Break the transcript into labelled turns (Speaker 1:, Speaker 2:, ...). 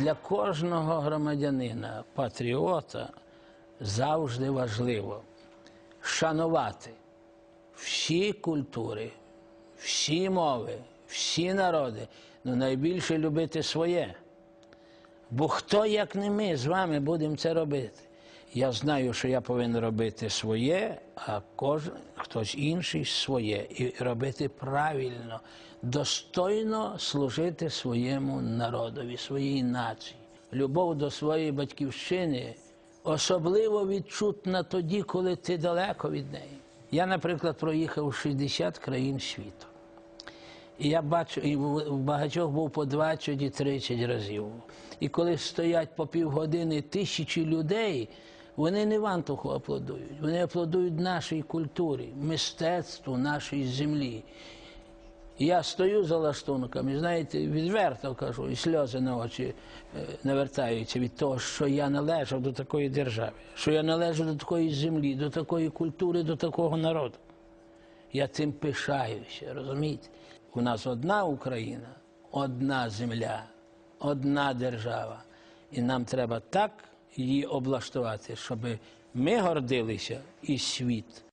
Speaker 1: для кожного громадянина, патріота, завжди важливо шанувати всі культури, всі мови, всі народи, але найбільше любити своє. Бо хто, як не ми, з вами будемо це робити? Я знаю, що я повинен робити своє, а хтось інший своє. І робити правильно, достойно служити своєму народові, своїй нації. Любов до своєї батьківщини особливо відчутна тоді, коли ти далеко від неї. Я, наприклад, проїхав 60 країн світу. І я бачу, і в багатьох був по 20 і 30 разів. І коли стоять по півгодини тисячі людей, вони не вантуху аплодують, вони аплодують нашій культурі, мистецтву нашої землі. І я стою за лаштунками, знаєте, відверто кажу, і сльози на очі навертаються від того, що я належав до такої держави, що я належу до такої землі, до такої культури, до такого народу. Я цим пишаюся, розумієте? У нас одна Україна, одна земля, одна держава. І нам треба так її облаштувати, щоб ми гордилися і світ